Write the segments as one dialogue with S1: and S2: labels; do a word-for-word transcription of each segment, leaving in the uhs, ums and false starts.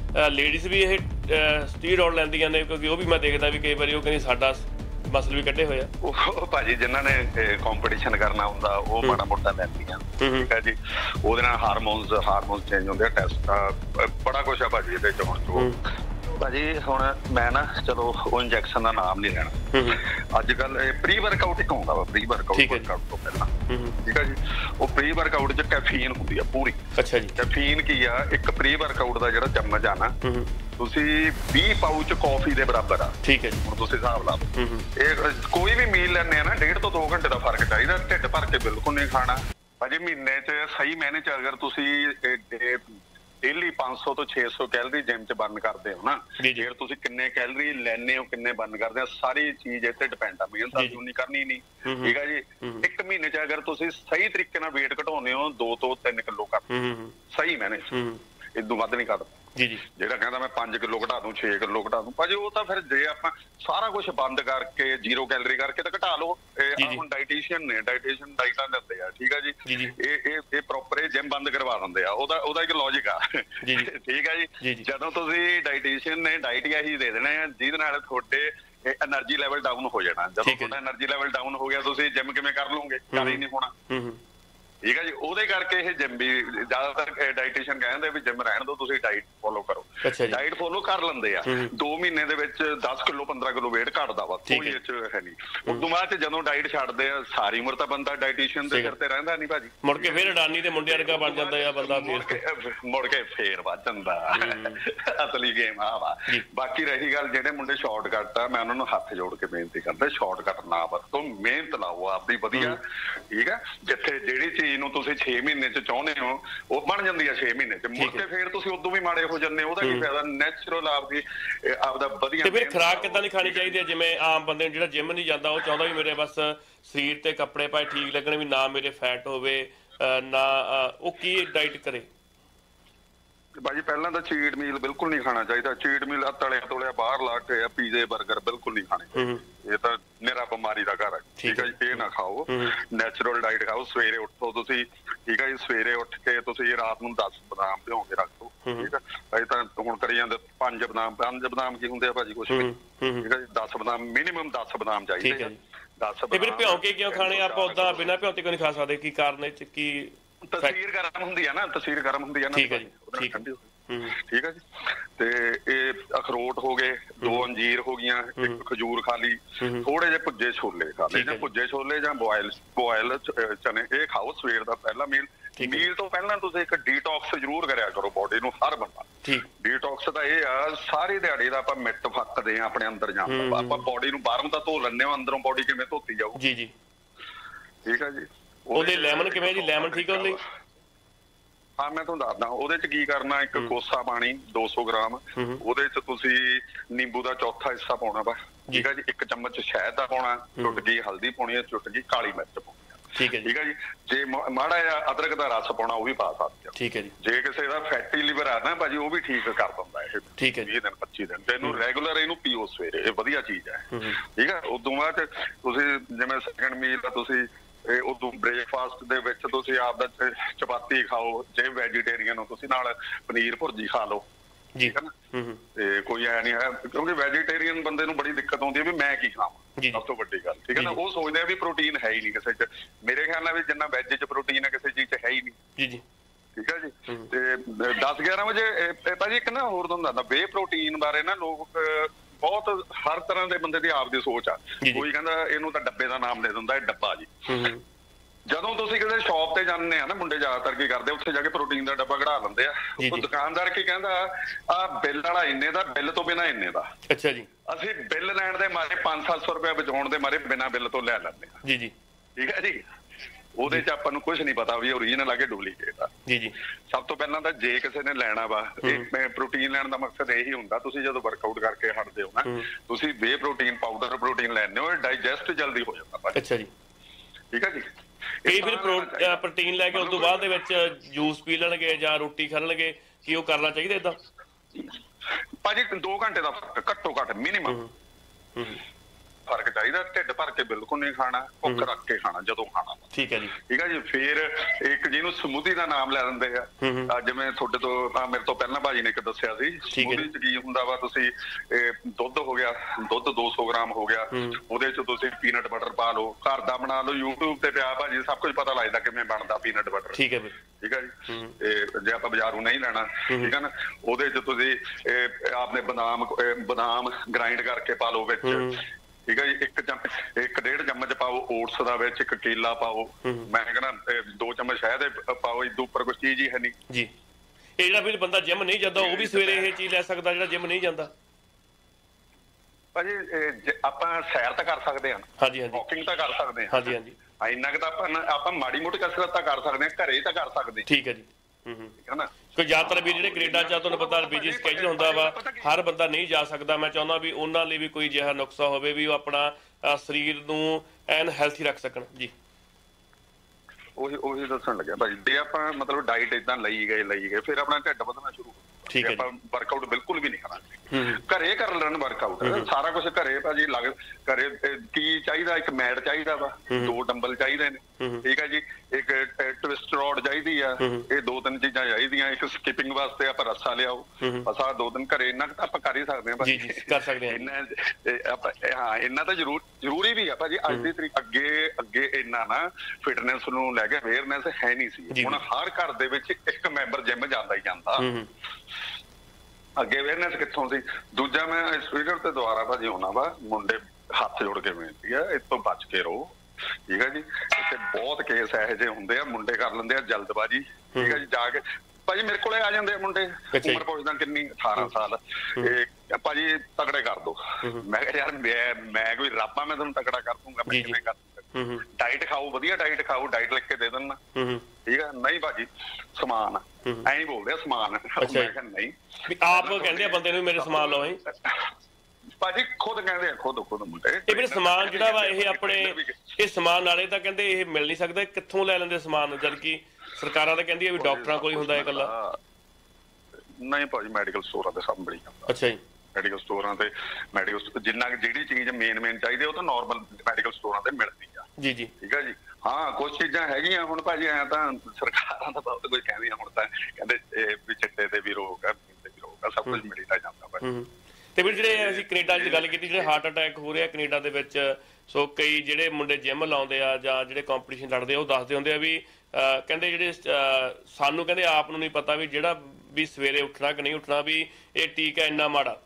S1: Ladies ਵੀ ਇਹ steroid ਲੈਂਦੀਆਂ ਨੇ, ਕਿਉਂਕਿ ਉਹ ਵੀ ਮੈਂ ਦੇਖਦਾ ਵੀ ਕਈ ਵਾਰੀ ਉਹ ਕਹਿੰਦੀ ਸਾਡਾ ਮਸਲ ਵੀ ਕੱਢੇ ਹੋਏ ਆ।
S2: ਉਹ ਭਾਜੀ ਜਿਨ੍ਹਾਂ ਨੇ ਕੰਪੀਟੀਸ਼ਨ ਕਰਨਾ ਹੁੰਦਾ ਉਹ ਮਾੜਾ ਮੋਟਾ ਲੈਂਦੀਆਂ, ਠੀਕ ਹੈ ਜੀ। ਉਹਦੇ ਨਾਲ ਹਾਰਮੋਨਸ ਹਾਰਮੋਨਸ ਚੇਂਜ ਹੁੰਦੇ ਆ, ਟੈਸਟ ਬੜਾ ਕੁਛ ਆ ਭਾਜੀ ਇਹਦੇ ਚ। ਹੁਣ ਤੋਂ ਭਾਜੀ ਹੁਣ ਮੈਂ ਨਾ ਚਲੋ ਉਹ ਇੰਜੈਕਸ਼ਨ ਦਾ ਨਾਮ ਨਹੀਂ ਲੈਣਾ, ਅੱਜ ਕੱਲ ਇਹ ਪ੍ਰੀ ਵਰਕਆਊਟ ਇੱਕ ਆਉਂਦਾ ਵਾ, ਪ੍ਰੀ ਵਰਕਆਊਟ ਵਰਕਆਊਟ ਤੋਂ ਪਹਿਲਾਂ, ਠੀਕ ਹੈ ਜੀ। ਉਹ ਪ੍ਰੀ ਵਰਕਆਊਟ ਚ ਕੈਫੀਨ ਹੁੰਦੀ ਆ ਪੂਰੀ। ਅੱਛਾ ਜੀ। ਕੈਫੀਨ ਕੀ ਆ, ਇੱਕ ਪ੍ਰੀ ਵਰਕਆਊਟ ਦਾ ਜਿਹੜਾ ਚਮਚ ਆ ਨਾ, ਤੁਸੀਂ ਵੀਹ ਪਾਊਚ ਕੌਫੀ ਦੇ ਬਰਾਬਰ ਆ, ਠੀਕ ਹੈ ਜੀ। ਹੁਣ ਤੁਸੀਂ ਹਿਸਾਬ ਲਾ ਲਓ, ਇਹ ਕੋਈ ਵੀ ਮੀਲ ਲੈਣੇ ਆ ਨਾ, ਡੇਢ ਤੋਂ ਦੋ ਘੰਟੇ ਦਾ ਫਰਕ ਚਾਹੀਦਾ, ਢਿੱਡ ਭਰ ਕੇ ਬਿਲਕੁਲ ਨਹੀਂ ਖਾਣਾ ਭਾਜੀ। ਮਹੀਨੇ ਚ ਸਹੀ ਮਹੀਨੇ ਚ ਅਗਰ ਤੁਸੀਂ ਡੇਲੀ ਪੰਜ ਸੌ ਤੋਂ ਛੇ ਸੌ ਕੈਲਰੀ ਜਿਮ ਚ ਬਰਨ ਕਰਦੇ ਹੋ ਨਾ, ਫਿਰ ਤੁਸੀਂ ਕਿੰਨੇ ਕੈਲਰੀ ਲੈਣੇ ਹੋ, ਕਿੰਨੇ ਬਰਨ ਕਰਦੇ ਹੋ, ਸਾਰੀ ਚੀਜ਼ ਇੱਥੇ ਡਿਪੈਂਡ ਆ। ਮਿਹਨਤ ਨਹੀਂ ਕਰਨੀ ਨਹੀਂ, ਠੀਕ ਹੈ ਜੀ। ਇੱਕ ਮਹੀਨੇ ਚ ਅਗਰ ਤੁਸੀਂ ਸਹੀ ਤਰੀਕੇ ਨਾਲ ਵੇਟ ਘਟਾਉਂਦੇ ਹੋ, ਦੋ ਤੋਂ ਤਿੰਨ ਕਿਲੋ ਕਰ ਸਹੀ ਮਹੀਨੇ ਇਦੋਂ ਵੱਧ ਨਹੀਂ ਕਰਦਾ ਜੀ ਜੀ। ਜਿਹੜਾ ਕਹਿੰਦਾ ਮੈਂ ਪੰਜ ਕਿਲੋ ਘਟਾ ਦੂੰ, ਛੇ ਕਿਲੋ ਘਟਾ ਦੂੰ ਭਾਜੀ, ਉਹ ਤਾਂ ਫਿਰ ਜੇ ਆਪਾਂ ਸਾਰਾ ਕੁਝ ਬੰਦ ਕਰਕੇ ਜ਼ੀਰੋ ਕੈਲਰੀ ਕਰਕੇ ਤਾਂ ਘਟਾ ਲਓ। ਇਹ ਹੁਣ ਡਾਈਟੀਸ਼ੀਅਨ ਨੇ, ਡਾਈਟੀਸ਼ੀਅਨ ਡਾਈਟਾਂ ਦਿੰਦੇ ਆ, ਠੀਕ ਆ ਜੀ। ਇਹ ਇਹ ਇਹ ਪ੍ਰੋਪਰ ਇਹ ਜਿਮ ਬੰਦ ਕਰਵਾ ਦਿੰਦੇ ਆ, ਉਹਦਾ ਉਹਦਾ ਇੱਕ ਲੌਜਿਕ ਆ, ਠੀਕ ਆ ਜੀ। ਜਦੋਂ ਤੁਸੀਂ ਡਾਈਟੀਸ਼ੀਅਨ ਨੇ ਡਾਈਟ ਹੀ ਦੇ ਦੇਣੇ ਆ, ਜਿਹਦੇ ਨਾਲ ਤੁਹਾਡੇ ਐਨਰਜੀ ਲੈਵਲ ਡਾਊਨ ਹੋ ਜਾਣਾ। ਜਦੋਂ ਤੁਹਾਡਾ ਐਨਰਜੀ ਲੈਵਲ ਡਾਊਨ ਹੋ ਗਿਆ, ਤੁਸੀਂ ਜਿਮ ਕਿਵੇਂ ਕਰ ਲਓਗੇ? ਕਰ ਹੀ ਨਹੀਂ ਹੋਣਾ, ਠੀਕ ਹੈ ਜੀ। ਉਹਦੇ ਕਰਕੇ ਇਹ ਜਿਮ ਵੀ ਜ਼ਿਆਦਾਤਰ ਡਾਈਟੀਸ਼ੀਅਨ ਕਹਿੰਦੇ ਵੀ ਜਿਮ ਰਹਿਣ ਦਿਓ, ਤੁਸੀਂ ਡਾਈਟ ਫੋਲੋ ਕਰੋ। ਡਾਈਟ ਫੋਲੋ ਕਰ ਲੈਂਦੇ ਆ, ਦੋ ਮਹੀਨੇ ਦੇ ਵਿੱਚ ਦਸ ਕਿਲੋ ਪੰਦਰਾਂ ਕਿਲੋ ਵੇਟ ਘਟਦਾ ਵਾ, ਕੋਈ ਇਹ ਚ ਹੈ ਨਹੀਂ। ਉਸ ਤੋਂ ਬਾਅਦ ਜਦੋਂ ਡਾਈਟ ਛੱਡਦੇ ਆ, ਸਾਰੀ ਉਮਰ ਤਾਂ ਬੰਦਾ ਡਾਈਟੀਸ਼ੀਅਨ ਦੇ ਸਿਰ ਤੇ ਰਹਿੰਦਾ ਨਹੀਂ ਭਾਜੀ, ਮੁੜ ਕੇ ਫੇਰ ਅਡਾਨੀ ਦੇ ਮੁੰਡੇ ਵਰਗਾ ਬਣ ਜਾਂਦਾ ਆ ਬੰਦਾ, ਮੁੜ ਕੇ ਫੇਰ ਵੱਧ ਜਾਂਦਾ। ਅਸਲੀ ਗੇਮ ਆ ਵਾ। ਬਾਕੀ ਰਹੀ ਗੱਲ ਜਿਹੜੇ ਮੁੰਡੇ ਸ਼ਾਰਟਕੱਟ ਆ, ਮੈਂ ਉਹਨਾਂ ਨੂੰ ਹੱਥ ਜੋੜ ਕੇ ਬੇਨਤੀ ਕਰਦਾ, ਸ਼ਾਰਟਕੱਟ ਨਾ ਵਰਤੋ, ਮਿਹਨਤ ਲਾਓ ਆਪਦੀ ਵਧੀਆ, ਠੀਕ ਹੈ। ਜਿੱਥੇ ਜਿਹੜੀ ਚੀਜ਼ ਨੂੰ ਤੁਸੀਂ ਛੇ ਮਹੀਨੇ ਚ ਚਾਹੁੰਦੇ ਹੋ ਉਹ ਬਣ ਜਾਂਦੀ ਆ ਛੇ ਮਹੀਨੇ ਚ, ਮੁੜ ਕੇ ਫੇਰ ਤੁਸੀਂ ਉਦੋਂ ਵੀ ਮਾੜੇ ਹੋ ਜਾਂਦੇ, ਉਹਦਾ ਕੀ ਫਾਇਦਾ? ਨੈਚੁਰਲ ਆਪਦੀ ਆਪਦਾ ਵਧੀਆ। ਤੇ ਫਿਰ ਖੁਰਾਕ ਕਿੱਦਾਂ ਦੀ ਖਾਣੀ ਚਾਹੀਦੀ ਹੈ? ਜਿਵੇਂ ਆਮ ਬੰਦੇ ਨੂੰ ਜਿਹੜਾ ਜਿਮ ਨਹੀਂ ਜਾਂਦਾ, ਉਹ ਚਾਹੁੰਦਾ ਵੀ ਮੇਰੇ ਬਸ ਸਰੀਰ ਤੇ ਕੱਪੜੇ ਪਾਏ ਠੀਕ ਲੱਗਣ, ਵੀ ਨਾ ਮੇਰੇ ਫੈਟ ਹੋਵੇ ਨਾ, ਉਹ ਕੀ ਡਾਈਟ ਕਰੇ? ਭਾਜੀ ਪਹਿਲਾਂ ਤਾਂ ਚੀਟ ਮੀਲ ਬਿਲਕੁਲ ਨਹੀਂ ਖਾਣਾ ਚਾਹੀਦਾ। ਚੀਟ ਮੀਲ ਤਲਿਆ ਤੋਲਿਆ ਬਾਹਰ ਲਾ ਕੇ ਪੀਜ਼ੇ ਬਰਗਰ ਬਿਲਕੁਲ ਨਹੀਂ ਖਾਣੇ, ਇਹ ਤਾਂ ਨਿਰਾ ਬਿਮਾਰੀ ਦਾ ਘਰ ਹੈ, ਠੀਕ ਹੈ ਜੀ। ਇਹ ਨਾ ਖਾਓ, ਨੈਚੁਰਲ ਡਾਈਟ ਖਾਓ। ਸਵੇਰੇ ਉੱਠੋ ਤੁਸੀਂ, ਠੀਕ ਹੈ ਜੀ। ਸਵੇਰੇ ਉੱਠ ਕੇ ਤੁਸੀਂ ਰਾਤ ਨੂੰ ਦਸ ਬਦਾਮ ਭਿਉਂ ਕੇ ਰੱਖ ਦਿਓ, ਠੀਕ ਹੈ। ਅਸੀਂ ਤਾਂ ਹੁਣ ਕਰੀ ਜਾਂਦੇ ਪੰਜ ਬਦਾਮ। ਪੰਜ ਬਦਾਮ ਕੀ ਹੁੰਦੇ ਆ ਭਾਜੀ? ਕੁਛ ਨਹੀਂ, ਠੀਕ ਹੈ ਜੀ। ਦਸ ਬਦਾਮ ਮਿਨੀਮਮ ਦਸ ਬਦਾਮ ਚਾਹੀਦੇ ਆ। ਦਸ ਬਦਾਮ ਭਿਉਂ ਕੇ ਕਿਉਂ ਖਾਣੇ? ਆਪਾਂ ਓਦਾਂ ਬਿਨਾਂ ਭਿਉਂ ਕੇ ਕਿਉਂ ਨਹੀਂ ਖਾ ਸਕਦੇ? ਕੀ ਕਾਰਨ ਇਹ ਚ? ਕੀ ਤਸੀਰ ਗਰਮ ਹੁੰਦੀ ਆ ਨਾ, ਤਸੀਰ ਗਰਮ ਹੁੰਦੀ ਆ ਨਾ, ਠੀਕ ਹੈ ਜੀ, ਠੰਡੀ, ਠੀਕ ਹੈ ਜੀ। ਤੇ ਇਹ ਅਖਰੋਟ ਹੋ ਗਏ, ਦੋ ਅੰਜੀਰ ਹੋ ਗਈਆਂ, ਇੱਕ ਖਜੂਰ ਖਾ ਲਈ, ਥੋੜੇ ਜਿਹੇ ਭੁੱਜੇ ਛੋਲੇ ਖਾ ਲਏ, ਜਾਂ ਭੁੱਜੇ ਛੋਲੇ ਜਾਂ ਬੋਇਲ ਬੋਇਲ ਚਨੇ, ਇਹ ਖਾਓ ਸਵੇਰ ਦਾ ਪਹਿਲਾ ਮੀਲ। ਮੀਲ ਤੋਂ ਪਹਿਲਾਂ ਤੁਸੀਂ ਇੱਕ ਡੀਟੌਕਸ ਜ਼ਰੂਰ ਕਰਿਆ ਕਰੋ ਬੋਡੀ ਨੂੰ, ਹਰ ਬੰਦਾ। ਡੀਟੌਕਸ ਦਾ ਇਹ ਆ, ਸਾਰੀ ਦਿਹਾੜੀ ਦਾ ਆਪਾਂ ਮਿੱਟ ਫੱਕਦੇ ਆ ਆਪਣੇ ਅੰਦਰ ਜਾਂਦਾ, ਆਪਾਂ ਬੋਡੀ ਨੂੰ ਬਾਹਰੋਂ ਤਾਂ ਧੋ ਲੈਂਦੇ ਹਾਂ, ਅੰਦਰੋਂ ਬੋਡੀ ਕਿਵੇਂ ਧੋਤੀ ਜਾਊ? ਜੀ ਜੀ, ਠੀਕ ਹੈ ਜੀ। ਉਹਦੇ ਲੈਮਨ ਕਿਵੇਂ ਜੀ? ਲੈਮਨ ਠੀਕ ਹੈ ਉਹਦੇ ਲਈ? ਹਾਂ ਮੈਂ ਤੁਹਾਨੂੰ ਦੱਸਦਾ, ਉਹਦੇ ਚ ਕੀ ਕਰਨਾ, ਇੱਕ ਕੋਸਾ ਪਾਣੀ ਦੋ ਸੌ ਗ੍ਰਾਮ, ਉਹਦੇ ਚ ਤੁਸੀਂ ਨਿੰਬੂ ਦਾ ਚੌਥਾ ਹਿੱਸਾ ਪਾਉਣਾ ਵਾ, ਠੀਕ ਹੈ ਜੀ। ਇੱਕ ਚਮਚ ਸ਼ਹਿਦ ਦਾ ਪਾਉਣਾ, ਚੁਟਕੀ ਹਲਦੀ ਪਾਉਣੀ ਹੈ, ਚੁਟਕੀ ਕਾਲੀ ਮਿਰਚ ਪਾਉਣੀ, ਠੀਕ ਹੈ, ਠੀਕ ਹੈ ਜੀ। ਜੇ ਮਾੜਾ ਜਿਹਾ ਅਦਰਕ ਦਾ ਰਸ ਪਾਉਣਾ, ਉਹ ਵੀ ਪਾ ਸਕਦੇ ਹੋ, ਠੀਕ ਹੈ ਜੀ। ਜੇ ਕਿਸੇ ਦਾ ਫੈਟੀ ਲਿਵਰ ਆ ਨਾ ਭਾਜੀ, ਉਹ ਵੀ ਠੀਕ ਕਰ ਦਿੰਦਾ ਇਹ, ਠੀਕ ਹੈ। ਵੀਹ ਦਿਨ ਪੱਚੀ ਦਿਨ ਤੇ ਇਹਨੂੰ ਰੈਗੂਲਰ ਇਹਨੂੰ ਪੀਓ ਸਵੇਰੇ, ਇਹ ਵਧੀਆ ਚੀਜ਼ ਹੈ, ਠੀਕ ਹੈ। ਉਦੋਂ ਬਾਅਦ ਤੁਸੀਂ ਜਿਵੇਂ ਸੈਕੰਡ ਮੀਲ ਦਾ ਤੁਸੀਂ ਇਹ ਉਦੋਂ ਬ੍ਰੇਕਫਾਸਟ ਦੇ ਵਿੱਚ ਤੁਸੀਂ ਆਪਦਾ ਚਪਾਤੀ ਖਾਓ, ਜੇ ਵੈਜੀਟੇਰੀਅਨ ਹੋ ਤੁਸੀਂ ਨਾਲ ਪਨੀਰ ਭੁਰਜੀ ਖਾ ਲਓ, ਠੀਕ ਹੈ ਨਾ। ਤੇ ਕੋਈ ਐ ਨਹੀਂ ਹੈ, ਕਿਉਂਕਿ ਵੈਜੀਟੇਰੀਅਨ ਬੰਦੇ ਨੂੰ ਬੜੀ ਦਿੱਕਤ ਆਉਂਦੀ ਹੈ ਵੀ ਮੈਂ ਕੀ ਖਾਵਾਂ, ਸਭ ਤੋਂ ਵੱਡੀ ਗੱਲ, ਠੀਕ ਹੈ ਨਾ। ਉਹ ਸੋਚਦੇ ਆ ਵੀ ਪ੍ਰੋਟੀਨ ਹੈ ਹੀ ਨਹੀਂ ਕਿਸੇ ਚ, ਮੇਰੇ ਖਿਆਲ ਨਾਲ ਵੀ ਜਿੰਨਾ ਵੈਜ ਚ ਪ੍ਰੋਟੀਨ ਹੈ ਕਿਸੇ ਚੀਜ਼ ਚ ਹੈ ਹੀ ਨਹੀਂ, ਠੀਕ ਹੈ ਜੀ। ਤੇ ਦਸ ਗਿਆਰਾਂ ਵਜੇ ਭਾਜੀ ਇੱਕ ਨਾ ਹੋਰ ਤੁਹਾਨੂੰ ਦੱਸਦਾ, ਵੇ ਪ੍ਰੋਟੀਨ ਬਾਰੇ ਨਾ ਲੋਕ ਬਹੁਤ ਹਰ ਤਰ੍ਹਾਂ ਦੇ ਬੰਦੇ ਦੀ ਆਪਦੀ ਸੋਚ ਆ। ਕੋਈ ਕਹਿੰਦਾ ਇਹਨੂੰ ਤਾਂ ਡੱਬੇ ਦਾ ਨਾਮ ਦੇ ਦਿੰਦਾ, ਇਹ ਡੱਬਾ ਜੀ। ਜਦੋਂ ਤੁਸੀਂ ਕਿਸੇ ਸ਼ੌਪ ਤੇ ਜਾਂਦੇ ਆ ਨਾ, ਮੁੰਡੇ ਜ਼ਿਆਦਾਤਰ ਕੀ ਕਰਦੇ, ਉੱਥੇ ਜਾ ਕੇ ਪ੍ਰੋਟੀਨ ਦਾ ਡੱਬਾ ਕਢਾ ਲੈਂਦੇ ਆ। ਉਹ ਦੁਕਾਨਦਾਰ ਕੀ ਕਹਿੰਦਾ, ਆਹ ਬਿੱਲ ਵਾਲਾ ਇੰਨੇ ਦਾ, ਬਿੱਲ ਤੋਂ ਬਿਨਾਂ ਇੰਨੇ ਦਾ। ਅੱਛਾ ਜੀ। ਅਸੀਂ ਬਿੱਲ ਲੈਣ ਦੇ ਮਾਰੇ ਪੰਜ ਸੱਤ ਸੌ ਰੁਪਇਆ ਬਚਾਉਣ ਦੇ ਮਾਰੇ ਬਿਨਾਂ ਬਿੱਲ ਤੋਂ ਲੈ ਲੈਂਦੇ ਆ, ਜੀ ਜੀ, ਠੀਕ ਹੈ ਜੀ। ਉਹਦੇ ਚ ਆਪਾਂ ਨੂੰ ਕੁਛ ਨੀ ਪਤਾ ਵੀ ਓਰੀਜਨਲ ਆ ਕੇ ਡੁਪਲੀਕੇਟ ਆ, ਜੀ ਜੀ। ਸਭ ਤੋਂ ਪਹਿਲਾਂ ਤਾਂ ਜੇ ਕਿਸੇ ਨੇ ਲੈਣਾ ਵਾ, ਇਹ ਪ੍ਰੋਟੀਨ ਲੈਣ ਦਾ ਮਕਸਦ ਇਹੀ ਹੁੰਦਾ, ਤੁਸੀਂ ਜਦੋਂ ਵਰਕਆਊਟ ਕਰਕੇ ਹਟਦੇ ਹੋ ਨਾ, ਤੁਸੀਂ ਵੇ ਪ੍ਰੋਟੀਨ ਪਾਊਡਰ ਪ੍ਰੋਟੀਨ ਲੈਂਦੇ ਹੋ, ਡਾਈਜੈਸਟ ਜਲਦੀ ਹੋ ਜਾਂਦਾ। ਅੱਛਾ ਜੀ, ਠੀਕ ਹੈ ਜੀ। ਇਹ ਫਿਰ ਪ੍ਰੋਟੀਨ ਲੈ ਕੇ ਉਸ ਤੋਂ ਬਾਅਦ ਦੇ ਵਿੱਚ ਜੂਸ ਪੀ ਲੈਣਗੇ ਜਾਂ ਰੋਟੀ ਖਾ ਲੈਣਗੇ, ਕੀ ਉਹ ਕਰਨਾ ਚਾਹੀਦਾ ਏਦਾਂ? ਭਾਜੀ ਦੋ ਘੰਟੇ ਦਾ ਫਰਕ ਘੱਟੋ ਘੱਟ ਮਿਨੀਮਮ, ਫਰਕ ਚਾਹੀਦਾ, ਢਿੱਡ ਭਰ ਕੇ ਬਿਲਕੁਲ ਨਹੀਂ ਖਾਣਾ, ਭੁੱਖ ਰੱਖ ਕੇ ਖਾਣਾ ਜਦੋਂ ਖਾਣਾ।
S1: ਠੀਕ ਹੈ ਜੀ,
S2: ਠੀਕ ਹੈ ਜੀ। ਫਿਰ ਇੱਕ ਜਿਹਨੂੰ ਸਮੂਦੀ ਦਾ ਨਾਮ ਲੈ ਦਿੰਦੇ ਆ, ਜਿਵੇਂ ਤੁਹਾਡੇ ਤੋਂ ਮੇਰੇ ਤੋਂ ਪਹਿਲਾਂ ਭਾਜੀ ਨੇ ਇੱਕ ਦੱਸਿਆ ਸੀ, ਸਮੂਦੀ ਚ ਕੀ ਹੁੰਦਾ ਵਾ, ਤੁਸੀਂ ਦੁੱਧ ਹੋ ਗਿਆ, ਦੁੱਧ ਦੋ ਸੌ ਗ੍ਰਾਮ ਹੋ ਗਿਆ, ਉਹਦੇ ਚ ਤੁਸੀਂ ਪੀਨਟ ਬਟਰ ਪਾ ਲਓ, ਘਰ ਦਾ ਬਣਾ ਲਓ, ਯੂਟਿਊਬ ਤੇ ਪਿਆ ਭਾਜੀ ਸਭ ਕੁਝ ਪਤਾ ਲੱਗਦਾ ਕਿਵੇਂ ਬਣਦਾ ਪੀਨਟ ਬਟਰ। ਠੀਕ ਹੈ ਠੀਕ ਹੈ ਜੀ। ਤੇ ਜੇ ਆਪਾਂ ਬਾਜ਼ਾਰੋਂ ਨਹੀਂ ਲੈਣਾ, ਠੀਕ ਹੈ ਨਾ, ਉਹਦੇ ਚ ਤੁਸੀਂ ਆਪਣੇ ਬਦਾਮ ਬਦਾਮ ਗ੍ਰਾਈਂਡ ਕਰਕੇ ਪਾ ਲਓ ਵਿੱਚ, ਠੀਕ ਹੈ ਜੀ। ਇੱਕ ਚਮਚ ਇੱਕ ਡੇਢ ਚਮਚ ਪਾਓ ਓਟਸ ਦਾ ਵਿੱਚ, ਇੱਕ ਕੇਲਾ ਪਾਓ, ਮੈਂ ਕਹਿੰਦਾ ਦੋ ਚਮਚ ਸ਼ਹਿਦ ਪਾਓ, ਇਸ ਤੋਂ ਉੱਪਰ ਕੋਈ ਚੀਜ਼ ਹੀ ਹੈ ਨਹੀਂ ਜੀ।
S1: ਇਹ ਜਿਹੜਾ ਵੀ ਬੰਦਾ ਜਿਮ ਨਹੀਂ ਜਾਂਦਾ ਉਹ ਵੀ ਸਵੇਰੇ ਇਹ ਚੀਜ਼ ਲੈ ਸਕਦਾ, ਜਿਹੜਾ ਜਿਮ ਨਹੀਂ ਜਾਂਦਾ?
S2: ਭਾਜੀ ਆਪਾਂ ਸੈਰ ਤਾਂ ਕਰ ਸਕਦੇ ਹਾਂ,
S1: ਹਾਂਜੀ ਹਾਂਜੀ,
S2: ਵਾਕਿੰਗ ਤਾਂ ਕਰ ਸਕਦੇ ਹਾਂ,
S1: ਹਾਂਜੀ ਹਾਂਜੀ,
S2: ਇੰਨਾ ਕੁ ਤਾਂ ਆਪਾਂ ਆਪਾਂ ਮਾੜੀ ਮੋਟੀ ਕਸਰਤ ਤਾਂ ਕਰ ਸਕਦੇ ਹਾਂ, ਘਰੇ ਤਾਂ ਕਰ ਸਕਦੇ।
S1: ਠੀਕ ਹੈ ਜੀ। ਹੂੰ ਹੂੰ,
S2: ਠੀਕ ਹੈ ਨਾ।
S1: ਕੋਈ ਜ਼ਿਆਦਾਤਰ ਵੀ ਜਿਹੜੇ ਕੈਨੇਡਾ ਚ ਤੁਹਾਨੂੰ ਪਤਾ ਬਿਜੀ ਸਕੇਜੂਲ ਹੁੰਦਾ ਵਾ, ਹਰ ਬੰਦਾ ਨਹੀਂ ਜਾ ਸਕਦਾ। ਮੈਂ ਚਾਹੁੰਦਾ ਵੀ ਉਹਨਾਂ ਲਈ ਵੀ ਕੋਈ ਅਜਿਹਾ ਨੁਕਸਾ ਹੋਵੇ ਵੀ ਉਹ ਆਪਣਾ ਸਰੀਰ ਨੂੰ ਐਨ ਹੈਲਥੀ ਰੱਖ ਸਕਣ ਜੀ।
S2: ਉਹੀ ਉਹੀ ਦੱਸਣ ਲੱਗਿਆ ਭਾਜੀ, ਜੇ ਆਪਾਂ ਮਤਲਬ ਡਾਈਟ ਏਦਾਂ ਲਈ ਗਏ ਲਈ ਗਏ ਫਿਰ ਆਪਣਾ ਢਿੱਡ ਵਧਣਾ ਸ਼ੁਰੂ ਹੋ ਜਾਂਦਾ।
S1: ਠੀਕ ਹੈ,
S2: ਆਪਾਂ ਵਰਕਆਊਟ ਬਿਲਕੁਲ ਵੀ ਨਹੀਂ ਕਰਾਂਗੇ, ਘਰੇ ਕਰ ਲੈਣ ਵਰਕਆਊਟ, ਸਾਰਾ ਕੁਝ ਘਰੇ ਭਾਜੀ ਲੱਗ। ਘਰੇ ਕੀ ਚਾਹੀਦਾ, ਇੱਕ ਮੈਟ ਚਾਹੀਦਾ ਵਾ, ਦੋ ਡੰਬਲ ਚਾਹੀਦੇ ਨੇ, ਠੀਕ ਹੈ ਜੀ, ਇੱਕ ਟਵਿਸਟ ਰੋਡ ਚਾਹੀਦੀ ਆ, ਇਹ ਦੋ ਤਿੰਨ ਚੀਜ਼ਾਂ ਚਾਹੀਦੀਆਂ, ਇੱਕ ਸਕਿਪਿੰਗ ਵਾਸਤੇ ਆਪਾਂ ਰੱਸਾ ਲਿਆਓ, ਬਸ ਆਹ ਦੋ ਦਿਨ ਘਰੇ ਇੰਨਾ ਤਾਂ ਆਪਾਂ ਕਰ ਹੀ ਸਕਦੇ ਹਾਂ ਭਾਜੀ,
S1: ਕਰ ਸਕਦੇ ਹਾਂ
S2: ਇੰਨਾ ਆਪਾਂ। ਹਾਂ ਇੰਨਾ ਤਾਂ ਜ਼ਰੂਰ ਜ਼ਰੂਰੀ ਵੀ ਆ ਭਾਜੀ ਅੱਜ ਦੀ ਤਰੀਕ। ਅੱਗੇ ਅੱਗੇ ਇੰਨਾ ਨਾ ਫਿਟਨੈਸ ਨੂੰ ਲੈ ਕੇ ਅਵੇਅਰਨੈਸ ਹੈ ਨਹੀਂ ਸੀ, ਹੁਣ ਹਰ ਘਰ ਦੇ ਵਿੱਚ ਇੱਕ ਮੈਂਬਰ ਜਿਮ ਜਾਂਦਾ ਹੀ ਜਾਂਦਾ। ਅੱਗੇ ਅਵੇਅਰਨੈਸ ਕਿੱਥੋਂ ਸੀ? ਦੂਜਾ ਮੈਂ ਇਸ ਵੀਡੀਓ ਤੇ ਦੁਬਾਰਾ ਭਾਜੀ ਆਉਣਾ ਵਾ, ਮੁੰਡੇ ਹੱਥ ਜੋੜ ਕੇ ਬੇਨਤੀ ਆ, ਇਸ ਤੋਂ ਬਚ ਕੇ ਰਹੋ, ਠੀਕ ਹੈ ਜੀ। ਇੱਥੇ ਬਹੁਤ ਕੇਸ ਇਹੋ ਜਿਹੇ ਹੁੰਦੇ ਆ, ਮੁੰਡੇ ਕਰ ਲੈਂਦੇ ਆ ਜਲਦਬਾਜੀ, ਠੀਕ ਹੈ ਜੀ। ਜਾ ਕੇ ਭਾਜੀ ਮੇਰੇ ਕੋਲੇ ਆ ਜਾਂਦੇ ਆ ਮੁੰਡੇ, ਉਮਰ ਪੁੱਛਦਾ ਕਿੰਨੀ, ਅਠਾਰਾਂ ਸਾਲ, ਇਹ ਭਾਜੀ ਤਕੜੇ ਕਰ ਦੋ। ਮੈਂ ਕਿਹਾ ਯਾਰ ਮੈਂ ਮੈਂ ਕੋਈ ਰੱਬ ਆ ਮੈਂ ਤੁਹਾਨੂੰ ਤਕੜਾ ਕਰ ਦੂੰਗਾ, ਮੈਂ ਕਿਵੇਂ ਕਰ ਦੂੰਗਾ? ਡਾਈਟ ਖਾਓ, ਵਧੀਆ ਡਾਈਟ ਖਾਓ, ਡਾਈਟ ਲਿਖ ਕੇ ਦੇ ਦੇਣਾ, ਠੀਕ ਹੈ। ਨਹੀਂ ਭਾਜੀ ਸਮਾਨ ਐਂ ਹੀ ਬੋਲਦੇ ਆ, ਸਮਾਨ। ਮੈਂ ਕਿਹਾ ਨਹੀਂ,
S1: ਆਪ ਕਹਿੰਦੇ ਆ ਬੰਦੇ ਨੂੰ ਮੇਰੇ ਸਮਾਨ ਲਓ
S2: ਭਾਜੀ, ਖੁਦ ਕਹਿੰਦੇ ਆ, ਖੁਦ ਖੁਦ ਮੁੰਡੇ।
S1: ਇਹ ਫਿਰ ਸਮਾਨ ਜਿਹੜਾ ਵਾ ਇਹ ਆਪਣੇ ਇਹ ਸਮਾਨ ਨਾਲੇ ਤਾਂ ਕਹਿੰਦੇ ਇਹ ਮਿਲ ਨਹੀਂ ਸਕਦਾ, ਕਿੱਥੋਂ ਲੈ ਲੈਂਦੇ ਸਮਾਨ? ਜਦਕਿ ਸਰਕਾਰਾਂ ਤਾਂ ਕਹਿੰਦੀਆਂ ਵੀ ਡਾਕਟਰਾਂ ਕੋਲ ਹੀ ਹੁੰਦਾ ਇਹ ਇਕੱਲਾ।
S2: ਨਹੀਂ ਭਾਜੀ, ਮੈਡੀਕਲ ਸਟੋਰਾਂ ਤੇ ਸਭ ਮਿਲ ਜਾਂਦਾ।
S1: ਅੱਛਾ ਜੀ।
S2: ਮੈਡੀਕਲ ਸਟੋਰਾਂ ਤੇ ਮੈਡੀਕਲ ਜਿੰਨਾ ਜਿਹੜੀ ਚੀਜ਼ ਮੇਨ ਮੇਨ ਚਾਹੀਦੀ ਉਹ ਤਾਂ ਨਾਰਮਲ ਮੈਡੀਕਲ ਸਟੋਰਾਂ ਤੇ ਮਿਲਦੀ ਆ ਜੀ ਜੀ, ਠੀਕ ਹੈ ਜੀ। ਹਾਂ ਕੁਛ ਚੀਜ਼ਾਂ ਹੈਗੀਆਂ ਹੁਣ ਭਾਜੀ, ਐ ਤਾਂ ਸਰਕਾਰਾਂ ਦਾ ਬਹੁਤ ਕੁਝ ਕਹਿੰਦੀਆਂ, ਹੁਣ ਤਾਂ ਕਹਿੰਦੇ ਵੀ ਚਿੱਟੇ ਤੇ ਵੀ ਰੋਕ ਆ, ਤੇ ਵੀ ਰੋਕ ਆ, ਸਭ ਕੁਝ ਮਿਲੀ ਤਾਂ ਜਾਂਦਾ ਭਾਜੀ।
S1: ਤੇ ਵੀ ਜਿਹੜੇ ਅਸੀਂ ਕੈਨੇਡਾ ਦੀ ਗੱਲ ਕੀਤੀ, ਜਿਹੜੇ ਹਾਰਟ ਅਟੈਕ ਹੋ ਰਿਹਾ ਕੈਨੇਡਾ ਦੇ ਵਿੱਚ, ਸੋ ਕਈ ਜਿਹੜੇ ਮੁੰਡੇ ਜਿਮ ਲਾਉਂਦੇ ਆ ਜਾਂ ਜਿਹੜੇ ਕੰਪੀਟੀਸ਼ਨ ਲੜਦੇ ਆ ਉਹ ਦੱਸਦੇ ਹੁੰਦੇ ਆ ਵੀ ਕਹਿੰਦੇ ਜਿਹੜੇ ਸਾਨੂੰ ਕਹਿੰਦੇ ਆਪ ਨੂੰ ਨਹੀਂ ਪਤਾ ਵੀ ਜਿਹੜਾ ਵੀ ਸਵੇਰੇ ਉੱਠਣਾ ਕਿ ਨਹੀਂ ਉੱਠਣਾ, ਵੀ ਇਹ ਟੀਕਾ ਇੰਨਾ ਮਾੜਾ।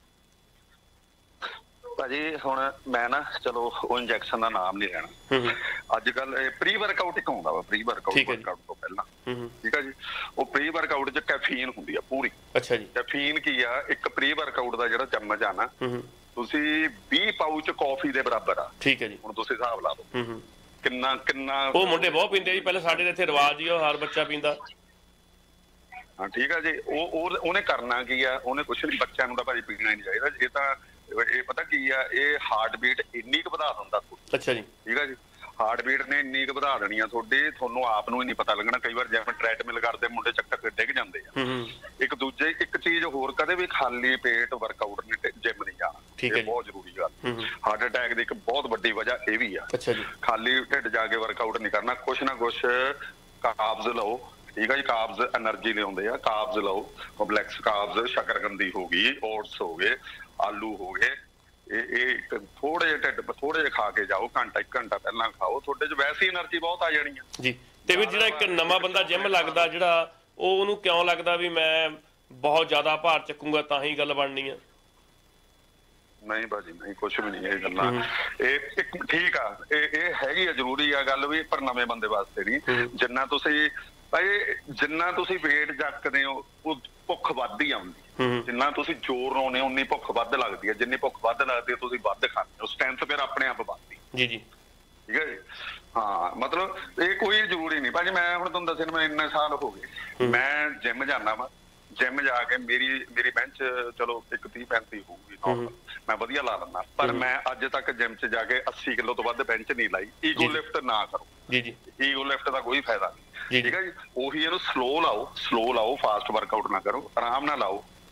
S2: ਭਾਜੀ ਹੁਣ ਮੈਂ ਨਾ ਚਲੋ ਉਹ ਇੰਜੈਕਸ਼ਨ ਦਾ ਨਾਮ ਨਹੀਂ ਲੈਣਾ, ਅੱਜ ਕੱਲ ਪ੍ਰੀ ਵਰਕਆਊਟ ਇੱਕ ਆਉਂਦਾ ਵਾ, ਪ੍ਰੀ ਵਰਕਆਊਟ ਵਰਕਆਊਟ ਤੋਂ ਪਹਿਲਾਂ, ਠੀਕ ਹੈ ਜੀ। ਉਹ ਪ੍ਰੀ ਵਰਕਆਊਟ ਚ ਕੈਫੀਨ ਹੁੰਦੀ ਆ ਪੂਰੀ।
S1: ਅੱਛਾ ਜੀ।
S2: ਕੈਫੀਨ ਕੀ ਆ, ਇੱਕ ਪ੍ਰੀ ਵਰਕਆਊਟ ਦਾ ਜਿਹੜਾ ਚਮਚ ਆ ਨਾ, ਤੁਸੀਂ ਵੀਹ ਪਾਊਚ ਕਾਫੀ ਦੇ ਬਰਾਬਰ ਆ। ਠੀਕ ਹੈ ਜੀ। ਹੁਣ ਤੁਸੀਂ ਹਿਸਾਬ ਲਾ ਲਓ ਕਿੰਨਾ ਕਿੰਨਾ।
S1: ਉਹ ਮੁੰਡੇ ਬਹੁਤ ਪੀਂਦੇ ਜੀ, ਪਹਿਲਾਂ ਸਾਡੇ ਇੱਥੇ ਰਿਵਾਜ ਹੀ ਉਹ ਹਰ ਬੱਚਾ ਪੀਂਦਾ।
S2: ਹਾਂ ਠੀਕ ਆ ਜੀ। ਉਹ ਉਹਨੇ ਕਰਨਾ ਕੀ ਆ, ਉਹਨੇ ਕੁਛ ਨਹੀਂ, ਬੱਚਿਆਂ ਨੂੰ ਤਾਂ ਭਾਜੀ ਪੀਣਾ ਹੀ ਨਹੀਂ ਚਾਹੀਦਾ। ਇਹ ਤਾਂ ਇਹ ਪਤਾ ਕੀ ਆ, ਇਹ ਹਾਰਟ ਬੀਟ ਇੰਨੀ ਕੁ ਵਧਾ ਦਿੰਦਾ।
S1: ਅੱਛਾ ਜੀ।
S2: ਠੀਕ ਆ ਜੀ। ਹਾਰਟ ਬੀਟ ਨੇ ਇੰਨੀ ਕੁ ਵਧਾ ਦੇਣੀ ਆ ਤੁਹਾਡੀ, ਤੁਹਾਨੂੰ ਆਪ ਨੂੰ ਹੀ ਨਹੀਂ ਪਤਾ ਲੱਗਣਾ। ਕਈ ਵਾਰ ਜਿਵੇਂ ਟ੍ਰੈਡਮਿਲ ਕਰਦੇ ਮੁੰਡੇ ਚੱਕਰ ਡਿੱਗ ਜਾਂਦੇ ਆ। ਇੱਕ ਦੂਜੇ ਇੱਕ ਚੀਜ਼ ਹੋਰ, ਕਦੇ ਵੀ ਖਾਲੀ ਪੇਟ ਵਰਕਆਊਟ ਨਹੀਂ, ਜਿਮ ਨਹੀਂ ਜਾਣਾ। ਇਹ ਬਹੁਤ ਜ਼ਰੂਰੀ ਗੱਲ। ਹਾਰਟ ਅਟੈਕ ਦੀ ਇੱਕ ਬਹੁਤ ਵੱਡੀ ਵਜ੍ਹਾ ਇਹ ਵੀ ਆ। ਖਾਲੀ ਢਿੱਡ ਜਾ ਕੇ ਵਰਕਆਊਟ ਨਹੀਂ ਕਰਨਾ, ਕੁਛ ਨਾ ਕੁਛ ਕਾਰਬਸ ਲਓ। ਠੀਕ ਆ ਜੀ। ਕਾਰਬਸ એનર્ਜੀ ਲਿਆਉਂਦੇ ਆ, ਕਾਰਬਸ ਲਓ, ਕੰਪਲੈਕਸ ਕਾਰਬਸ, ਸ਼ੱਕਰਕੰਦੀ ਹੋ ਗਈ, ਓਟਸ ਹੋ ਗਏ, ਆਲੂ ਹੋ ਗਏ। ਇਹ ਇਹ ਥੋੜੇ ਜਿਹੇ ਢਿੱਡ ਥੋੜੇ ਜਿਹੇ ਖਾ ਕੇ ਜਾਓ, ਘੰਟਾ ਇੱਕ ਘੰਟਾ ਪਹਿਲਾਂ ਖਾਓ, ਤੁਹਾਡੇ 'ਚ ਵੈਸੇ ਹੀ એનર્ਜੀ ਬਹੁਤ ਆ ਜਾਣੀ ਆ ਜੀ।
S1: ਤੇ ਵੀ ਜਿਹੜਾ ਇੱਕ ਨਵਾਂ ਬੰਦਾ ਜਿਮ ਲੱਗਦਾ, ਜਿਹੜਾ ਉਹ ਉਹਨੂੰ ਕਿਉਂ ਲੱਗਦਾ ਵੀ ਮੈਂ ਬਹੁਤ ਜ਼ਿਆਦਾ ਭਾਰ ਚੱਕੂਗਾ ਤਾਂ ਹੀ ਗੱਲ ਬਣਨੀ ਆ?
S2: ਨਹੀਂ ਭਾਜੀ ਨਹੀਂ, ਕੁਛ ਵੀ ਨਹੀਂ ਇਹ ਗੱਲਾਂ। ਇਹ ਇੱਕ ਠੀਕ ਆ, ਇਹ ਇਹ ਹੈਗੀ ਆ, ਜ਼ਰੂਰੀ ਆ ਗੱਲ ਵੀ, ਪਰ ਨਵੇਂ ਬੰਦੇ ਵਾਸਤੇ ਨਹੀਂ। ਜਿੰਨਾ ਤੁਸੀਂ ਭਾਈ ਜਿੰਨਾ ਤੁਸੀਂ ਵੇਟ ਚੱਕਦੇ ਹੋ ਉਹ ਭੁੱਖ ਵੱਧ ਹੀ ਆਉਂਦੀ। ਜਿੰਨਾ ਤੁਸੀਂ ਜ਼ੋਰ ਲਾਉਂਦੇ ਹੋ ਉਨੀ ਭੁੱਖ ਵੱਧ ਲੱਗਦੀ ਹੈ। ਜਿੰਨੀ ਭੁੱਖ ਵੱਧ ਲੱਗਦੀ ਹੈ ਤੁਸੀਂ ਵੱਧ ਖਾਂਦੇ ਹੋ, ਸਟਰੈਂਥ ਫਿਰ ਆਪਣੇ ਆਪ ਵੱਧਦੀ ਜੀ ਜੀ। ਠੀਕ ਹੈ ਜੀ। ਹਾਂ ਮਤਲਬ ਇਹ ਕੋਈ ਜ਼ਰੂਰੀ ਨਹੀਂ ਭਾਜੀ। ਮੈਂ ਹੁਣ ਤੁਹਾਨੂੰ ਦੱਸਿਆ, ਮੈਂ ਇੰਨੇ ਸਾਲ ਹੋ ਗਏ ਮੈਂ ਜਿਮ ਜਾਂਦਾ ਵਾ। ਜਿਮ ਜਾ ਕੇ ਮੇਰੀ ਮੇਰੀ ਬੈਂਚ ਚਲੋ ਇੱਕ ਤੀਹ ਪੈਂਤੀ ਹੋਊਗੀ ਨੋਰਮਲ, ਮੈਂ ਵਧੀਆ ਲਾ ਲੈਂਦਾ। ਪਰ ਮੈਂ ਅੱਜ ਤੱਕ ਜਿਮ 'ਚ ਜਾ ਕੇ ਅੱਸੀ ਕਿਲੋ ਤੋਂ ਵੱਧ ਬੈਂਚ ਨਹੀਂ ਲਾਈ। ਈਗੋ ਲਿਫਟ ਨਾ ਕਰੋ ਜੀ ਜੀ। ਈਗੋ ਲਿਫਟ ਦਾ ਕੋਈ ਫਾਇਦਾ ਨਹੀਂ। ਠੀਕ ਹੈ ਜੀ। ਉਹੀ ਇਹਨੂੰ ਸਲੋ ਲਾਓ, ਸਲੋ ਲਾਓ, ਫਾਸਟ ਵਰਕਆਊਟ ਨਾ ਕਰੋ, ਆਰਾਮ ਨਾਲ ਲਾਓ।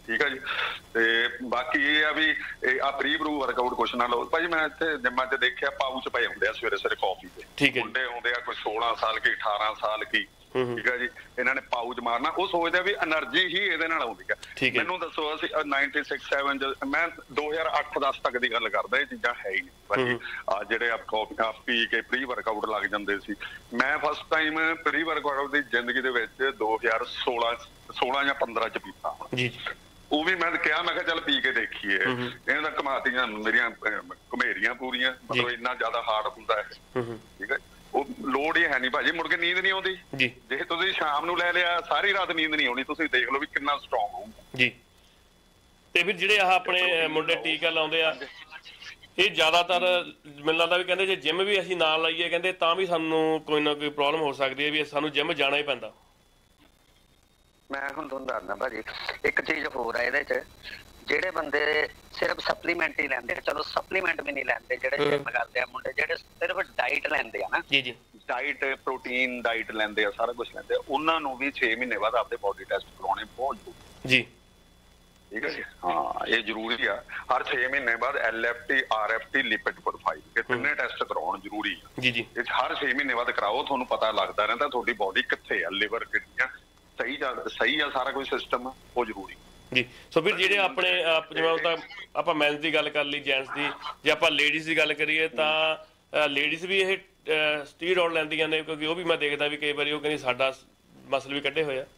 S2: ਠੀਕ ਹੈ ਜੀ। ਤੇ ਬਾਕੀ ਇਹ ਆ ਵੀ ਆ ਪ੍ਰੀ ਬਰੂ ਵਰਕਆਊਟ ਕੁਛ ਨਾ ਲਓ ਭਾਜੀ। ਮੈਂ ਇੱਥੇ ਜਿੰਮਾਂ 'ਚ ਦੇਖਿਆ ਪਾਊਚ ਪਏ ਹੁੰਦੇ ਆ ਸਵੇਰੇ ਸਵੇਰੇ ਕਾਫੀ ਦੇ, ਮੁੰਡੇ ਆਉਂਦੇ ਆ ਕੋਈ ਸੋਲਾਂ ਸਾਲ ਕੀ ਅਠਾਰਾਂ ਸਾਲ ਕੀ, ਠੀਕ ਹੈ ਜੀ। ਇਹਨਾਂ ਨੇ ਪਾਊਚ ਮਾਰਨਾ, ਉਹ ਸੋਚਦੇ ਵੀ એનર્ਜੀ ਹੀ ਇਹਦੇ ਨਾਲ ਆਉਂਦੀ ਆ। ਮੈਨੂੰ ਦੱਸੋ ਅਸੀਂ ਨਾਈਨਟੀ ਸਿਕਸ ਸੈਵਨ ਮੈਂ ਦੋ ਹਜ਼ਾਰ ਅੱਠ ਦਸ ਤੱਕ ਦੀ ਗੱਲ ਕਰਦਾ, ਇਹ ਚੀਜ਼ਾਂ ਹੈ ਹੀ ਨਹੀਂ ਭਾਜੀ। ਆ ਜਿਹੜੇ ਆ ਕਾਫੀ ਪੀ ਕੇ ਪ੍ਰੀ ਵਰਕਆਊਟ ਲੱਗ ਜਾਂਦੇ ਸੀ। ਮੈਂ ਫਸਟ ਟਾਈਮ ਪ੍ਰੀ ਵਰਕਆਊਟ ਦੀ ਜ਼ਿੰਦਗੀ ਦੇ ਵਿੱਚ ਦੋ ਹਜ਼ਾਰ ਸੋਲਾਂ ਸੋਲਾਂ ਜਾਂ ਪੰਦਰਾਂ ਚ ਪੀਤਾ ਹੁਣ। ਉਹ ਵੀ ਮੈਂ ਕਿਹਾ ਮੈਂ ਕਿਹਾ ਚੱਲ ਪੀ ਕੇ ਦੇਖੀਏ। ਇਹਨਾਂ ਦਾ ਕਮਾਤੀਆਂ ਮੇਰੀਆਂ ਘੁਮੇਰੀਆਂ ਪੂਰੀਆਂ, ਮਤਲਬ ਇੰਨਾ ਜ਼ਿਆਦਾ ਹਾਰਡ ਹੁੰਦਾ ਹੈ, ਠੀਕ ਹੈ। ਉਹ ਲੋੜ ਹੀ ਹੈ ਨਹੀਂ ਭਾਜੀ, ਮੁੜ ਕੇ ਨੀਂਦ ਨਹੀਂ ਆਉਂਦੀ ਜੀ। ਜੇ ਤੁਸੀਂ ਸ਼ਾਮ ਨੂੰ ਲੈ ਲਿਆ ਸਾਰੀ ਰਾਤ ਨੀਂਦ ਨਹੀਂ ਆਉਣੀ। ਤੁਸੀਂ ਦੇਖ ਲਓ ਵੀ ਕਿੰਨਾ ਸਟਰੋਂਗ ਹੋਊਗਾ ਜੀ।
S1: ਤੇ ਫਿਰ ਜਿਹੜੇ ਆਹ ਆਪਣੇ ਮੁੰਡੇ ਟੀਕਾ ਲਾਉਂਦੇ ਆ, ਇਹ ਜ਼ਿਆਦਾਤਰ ਮੈਨੂੰ ਲੱਗਦਾ ਵੀ ਕਹਿੰਦੇ ਜੇ ਜਿਮ ਵੀ ਅਸੀਂ ਨਾਲ ਲਾਈਏ ਕਹਿੰਦੇ ਤਾਂ ਵੀ ਸਾਨੂੰ ਕੋਈ ਨਾ ਕੋਈ ਪ੍ਰੋਬਲਮ ਹੋ ਸਕਦੀ ਹੈ, ਵੀ ਸਾਨੂੰ ਜਿਮ ਜਾਣਾ ਹੀ ਪੈਂਦਾ।
S3: ਮੈਂ ਹੁਣ ਤੁਹਾਨੂੰ ਦੱਸਦਾ ਭਾਜੀ ਇੱਕ ਚੀਜ਼ ਹੋਰ ਆ ਇਹਦੇ ਚ, ਜਿਹੜੇ ਬੰਦੇ ਸਿਰਫ ਸਪਲੀਮੈਂਟ ਹੀ ਲੈਂਦੇ ਆ, ਚਲੋ ਸਪਲੀਮੈਂਟ ਵੀ ਨਹੀਂ ਲੈਂਦੇ, ਜਿਹੜੇ ਜਿਮ ਕਰਦੇ ਆ ਮੁੰਡੇ, ਜਿਹੜੇ ਸਿਰਫ ਡਾਈਟ ਲੈਂਦੇ ਆ ਨਾ ਜੀ ਜੀ
S2: ਡਾਈਟ ਪ੍ਰੋਟੀਨ ਡਾਈਟ ਲੈਂਦੇ ਆ, ਸਾਰਾ ਕੁਝ ਲੈਂਦੇ ਆ, ਉਹਨਾਂ ਨੂੰ ਵੀ ਛੇ ਮਹੀਨੇ ਬਾਅਦ ਆਪਦੇ ਬੋਡੀ ਟੈਸਟ ਕਰਾਉਣੇ ਬਹੁਤ ਜ਼ਰੂਰੀ ਜੀ, ਠੀਕ ਹੈ ਜੀ। ਹਾਂ ਇਹ ਜ਼ਰੂਰੀ ਆ, ਹਰ ਛੇ ਮਹੀਨੇ ਬਾਅਦ L F T R F T lipid profile ਇਹ ਤਿੰਨੇ ਟੈਸਟ ਕਰਾਉਣ ਜ਼ਰੂਰੀ ਆ ਜੀ ਜੀ। ਇਹ ਹਰ ਛੇ ਮਹੀਨੇ ਬਾਅਦ ਕਰਾਓ, ਤੁਹਾਨੂੰ ਪਤਾ ਲੱਗਦਾ ਰਹਿੰਦਾ ਤੁਹਾਡੀ ਬੋਡੀ ਕਿੱਥੇ ਆ, ਲਿਵਰ ਕਿੰਨੀਆਂ ਸਹੀ ਸਹੀ ਆ, ਸਾਰਾ ਕੁਝ ਸਿਸਟਮ ਉਹ ਜ਼ਰੂਰੀ
S1: ਜੀ। ਸੋ ਫਿਰ ਜਿਹੜੇ ਆਪਣੇ ਜਿਵੇਂ ਤਾਂ ਆਪਾਂ ਮੈਨਸ ਦੀ ਗੱਲ ਕਰ ਲਈ, ਜੈਂਟਸ ਦੀ, ਜੇ ਆਪਾਂ ਲੇਡੀਜ਼ ਦੀ ਗੱਲ ਕਰੀਏ ਤਾਂ ਲੇਡੀਜ਼ ਵੀ ਇਹ ਸਟੀਰੋਇਡ ਲੈਂਦੀਆਂ ਨੇ, ਕਿਉਂਕਿ ਉਹ ਵੀ ਮੈਂ ਦੇਖਦਾ ਵੀ ਕਈ ਵਾਰੀ ਉਹ ਕਹਿੰਦੀ ਸਾਡਾ ਮਸਲ ਵੀ ਕੱਢੇ ਹੋਏ ਆ।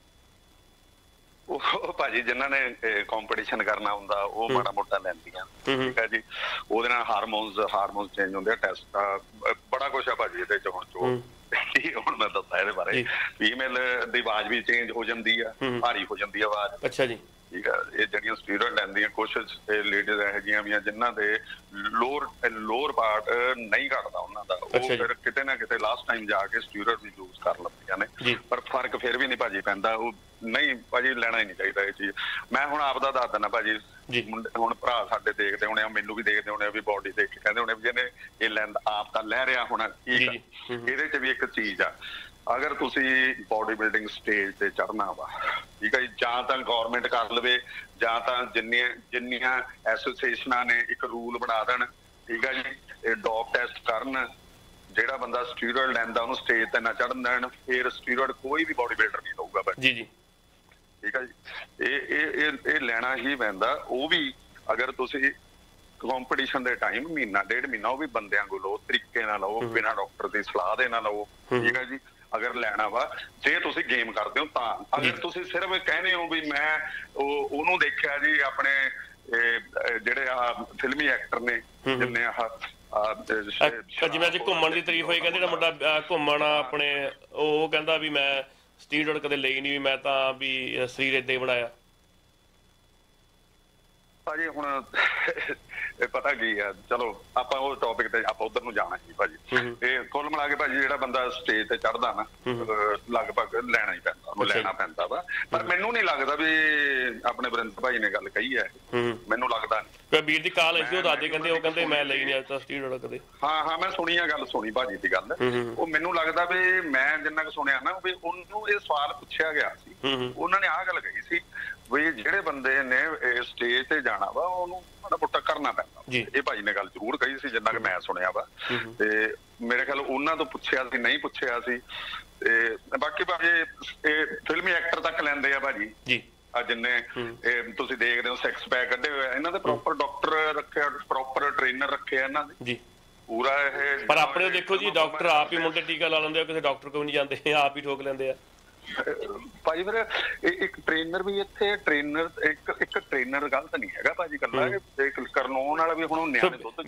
S2: ਉਹ ਭਾਜੀ ਜਿਨ੍ਹਾਂ ਨੇ ਕੰਪੀਟੀਸ਼ਨ ਕਰਨਾ ਹੁੰਦਾ ਉਹ ਮਾੜਾ ਮੋਟਾ ਲੈਂਦੀਆਂ, ਠੀਕ ਹੈ ਜੀ। ਉਹਦੇ ਨਾਲ ਹਾਰਮੋਨਸ ਹਾਰਮੋਨਸ ਚੇਂਜ ਹੁੰਦੇ ਆ, ਟੈਸਟ ਬੜਾ ਕੁਛ ਆ ਭਾਜੀ ਇਹਦੇ ਚ। ਹੁਣ ਜੋ ਹੁਣ ਮੈਂ ਦੱਸਾਂ ਇਹਦੇ ਬਾਰੇ, ਫੀਮੇਲ ਦੀ ਆਵਾਜ਼ ਵੀ ਚੇਂਜ ਹੋ ਜਾਂਦੀ ਆ, ਭਾਰੀ ਹੋ ਜਾਂਦੀ ਆ ਆਵਾਜ਼।
S1: ਅੱਛਾ ਜੀ,
S2: ਠੀਕ ਆ। ਇਹ ਜਿਹੜੀਆਂ ਸਟੀਰੋਇਡ ਲੈਂਦੀਆਂ ਕੁਛ ਲੇਡੀਜ਼ ਇਹੋ ਜਿਹੀਆਂ ਵੀ ਆ ਜਿਨ੍ਹਾਂ ਦੇ ਲੋਅਰ ਲੋਅਰ ਪਾਰਟ ਨਹੀਂ ਘਟਦਾ ਉਹਨਾਂ ਦਾ, ਉਹ ਫਿਰ ਕਿਤੇ ਨਾ ਕਿਤੇ ਲਾਸਟ ਟਾਈਮ ਜਾ ਕੇ ਸਟੀਰੋਇਡ ਵੀ ਯੂਜ਼ ਕਰ ਲੈਂਦੀਆਂ ਨੇ, ਪਰ ਫਰਕ ਫਿਰ ਵੀ ਨਹੀਂ ਭਾਜੀ ਪੈਂਦਾ। ਉਹ ਨਹੀਂ ਭਾਜੀ ਲੈਣਾ ਹੀ ਨਹੀਂ ਚਾਹੀਦਾ ਇਹ ਚੀਜ਼। ਮੈਂ ਹੁਣ ਆਪ ਦਾ ਦੱਸ ਦਿੰਦਾ ਭਾਜੀ, ਮੁੰਡੇ ਹੁਣ ਭਰਾ ਸਾਡੇ ਦੇਖਦੇ ਹੋਣੇ ਆ, ਮੈਨੂੰ ਵੀ ਦੇਖਦੇ ਹੋਣੇ ਆ, ਵੀ ਬੋਡੀ ਦੇਖ ਕੇ ਕਹਿੰਦੇ ਹੋਣੇ ਵੀ ਜਿਹਨੇ ਇਹ ਲੈਂਦਾ ਆਪ ਤਾਂ ਲੈ ਰਿਹਾ ਹੋਣਾ, ਠੀਕ ਆ। ਇਹਦੇ ਚ ਵੀ ਇੱਕ ਚੀਜ਼ ਆ, ਅਗਰ ਤੁਸੀਂ ਬੋਡੀ ਬਿਲਡਿੰਗ ਸਟੇਜ ਤੇ ਚੜ੍ਹਨਾ ਵਾ, ਠੀਕ ਹੈ ਜੀ, ਜਾਂ ਤਾਂ ਗੌਰਮੈਂਟ ਕਰ ਲਵੇ, ਜਾਂ ਤਾਂ ਜਿੰਨੀਆਂ ਜਿੰਨੀਆਂ ਐਸੋਸੀਏਸ਼ਨਾਂ ਨੇ ਇੱਕ ਰੂਲ ਬਣਾ ਦੇਣ, ਠੀਕ ਹੈ ਜੀ, ਇਹ ਡੋਪ ਟੈਸਟ ਕਰਨ, ਜਿਹੜਾ ਬੰਦਾ ਸਟੀਰੋਇਡ ਲੈਂਦਾ ਉਹਨੂੰ ਸਟੇਜ ਤੇ ਨਾ ਚੜ੍ਹਨ ਦੇਣ, ਫਿਰ ਸਟੀਰੋਇਡ ਕੋਈ ਵੀ ਬੋਡੀ ਬਿਲਡਰ ਨਹੀਂ ਲਊਗਾ ਜੀ ਜੀ, ਠੀਕ ਹੈ ਜੀ। ਇਹ ਇਹ ਇਹ ਲੈਣਾ ਹੀ ਪੈਂਦਾ। ਉਹ ਵੀ ਅਗਰ ਤੁਸੀਂ ਕੰਪੀਟੀਸ਼ਨ ਦੇ ਟਾਈਮ ਮਹੀਨਾ ਡੇਢ ਮਹੀਨਾ ਉਹ ਵੀ ਬੰਦਿਆਂ ਕੋਲ ਲਓ, ਤਰੀਕੇ ਨਾਲ ਲਓ, ਬਿਨਾਂ ਡਾਕਟਰ ਦੀ ਸਲਾਹ ਦੇ ਨਾਲ ਲਓ, ਠੀਕ ਹੈ ਜੀ। ਅਗਰ ਲੈਣਾ ਵਾ, ਜੇ ਤੁਸੀਂ ਗੇਮ ਕਰਦੇ ਹੋ ਤਾਂ। ਅਗਰ ਤੁਸੀਂ ਸਿਰਫ ਕਹਿੰਦੇ ਹੋ ਵੀ ਮੈਂ ਉਹ ਉਹਨੂੰ ਦੇਖਿਆ ਜੀ ਆਪਣੇ ਜਿਹੜੇ ਆਹ ਫਿਲਮੀ ਐਕਟਰ ਨੇ ਜਿੰਨੇ ਆਹ
S1: ਜਿਵੇਂ ਅੱਜ ਘੁੰਮਣ ਦੀ ਤਾਰੀਫ ਹੋਈ, ਕਹਿੰਦੇ ਜਿਹੜਾ ਮੁੰਡਾ ਘੁੰਮਣ ਆਪਣੇ ਉਹ ਕਹਿੰਦਾ ਵੀ ਮੈਂ ਸਟੀਰੋਇਡ ਕਦੇ ਲਈ ਨਹੀਂ, ਵੀ ਮੈਂ ਤਾਂ ਵੀ ਸਰੀਰ ਏਦਾਂ ਹੀ ਬਣਾਇਆ।
S2: ਭਾਜੀ ਹੁਣ ਪਤਾ ਕੀ ਆ, ਚਲੋ ਆਪਾਂ ਉਹ ਟੌਪਿਕ ਤੇ ਆਪਾਂ ਉਧਰ ਨੂੰ ਜਾਣਾ ਸੀ ਭਾਜੀ। ਤੇ ਕੁੱਲ ਮਿਲਾ ਕੇ ਭਾਜੀ ਜਿਹੜਾ ਬੰਦਾ ਸਟੇਜ ਤੇ ਚੜ੍ਹਦਾ ਨਾ, ਲਗਭਗ ਲੈਣਾ ਹੀ ਪੈਂਦਾ, ਉਹਨੂੰ ਲੈਣਾ ਪੈਂਦਾ ਵਾ। ਪਰ ਮੈਨੂੰ ਨਹੀਂ ਲੱਗਦਾ ਵੀ ਆਪਣੇ ਵਰਿੰਦਰ ਭਾਈ ਨੇ ਗੱਲ ਕਹੀ ਹੈ, ਮੈਨੂੰ ਲੱਗਦਾ ਨਹੀਂ।
S1: ਵੀਰ ਦੀ ਕਾਲ ਆਈ ਸੀ, ਉਹ ਦਾਦੇ ਕਹਿੰਦੇ ਉਹ ਕਹਿੰਦੇ ਮੈਂ ਲਈ ਨਹੀਂ ਅੱਜ ਤੱਕ ਸਟੀਰੋਇਡ ਕਦੇ।
S2: ਹਾਂ ਹਾਂ ਮੈਂ ਸੁਣੀ ਆ ਗੱਲ, ਸੁਣੀ ਭਾਜੀ ਦੀ ਗੱਲ। ਉਹ ਮੈਨੂੰ ਲੱਗਦਾ ਵੀ ਮੈਂ ਜਿੰਨਾ ਕੁ ਸੁਣਿਆ ਨਾ ਵੀ ਉਹਨੂੰ ਇਹ ਸਵਾਲ ਪੁੱਛਿਆ ਗਿਆ ਸੀ, ਉਹਨਾਂ ਨੇ ਆਹ ਗੱਲ ਕਹੀ ਸੀ ਵੀ ਜਿਹੜੇ ਬੰਦੇ ਨੇ ਸਟੇਜ ਤੇ ਜਾਣਾ ਵਾ ਉਹਨੂੰ ਮਾੜਾ ਮੋਟਾ ਕਰਨਾ ਪੈਂਦਾ। ਇਹ ਭਾਜੀ ਨੇ ਗੱਲ ਜ਼ਰੂਰ ਕਹੀ ਸੀ ਜਿੰਨਾ ਕਿ ਮੈਂ ਸੁਣਿਆ ਵਾ, ਤੇ ਮੇਰੇ ਖਿਆਲ ਉਹਨਾਂ ਤੋਂ ਪੁੱਛਿਆ ਸੀ, ਨਹੀਂ ਪੁੱਛਿਆ ਸੀ। ਤੇ ਬਾਕੀ ਭਾਜੀ ਇਹ ਫਿਲਮੀ ਐਕਟਰ ਤੱਕ ਲੈਂਦੇ ਆ ਭਾਜੀ ਜੀ, ਆ ਜਿੰਨੇ ਤੁਸੀਂ ਦੇਖਦੇ ਹੋ ਸਿਕਸ ਪੈਕ ਕੱਢੇ ਹੋਏ, ਇਹਨਾਂ ਦੇ ਪ੍ਰੋਪਰ ਡਾਕਟਰ ਰੱਖਿਆ, ਪ੍ਰੋਪਰ ਟ੍ਰੇਨਰ ਰੱਖੇ ਆ ਇਹਨਾਂ ਦੇ ਜੀ ਪੂਰਾ। ਇਹ
S1: ਪਰ ਆਪਣੇ ਦੇਖੋ ਜੀ ਡਾਕਟਰ ਆਪ ਹੀ ਮੁੰਡੇ ਟੀਕਾ ਲਾ ਲੈਂਦੇ ਆ, ਕਿਸੇ ਡਾਕਟਰ ਕੋਲ ਨਹੀਂ ਜਾਂਦੇ, ਆਪ ਹੀ ਠੋਕ ਲੈਂਦੇ ਆ
S2: ਭਾਜੀ। ਫਿਰ ਇੱਕ ਟ੍ਰੇਨਰ ਵੀ ਇੱਥੇ ਟ੍ਰੇਨਰ ਇੱਕ ਇੱਕ ਟ੍ਰੇਨਰ ਗਲਤ ਨਹੀਂ ਹੈਗਾ ਭਾਜੀ, ਇਕੱਲਾ ਕਰਨਾਉਣ ਵਾਲਾ ਵੀ ਹੁਣ ਨਿਆਣੇ ਦੁੱਧ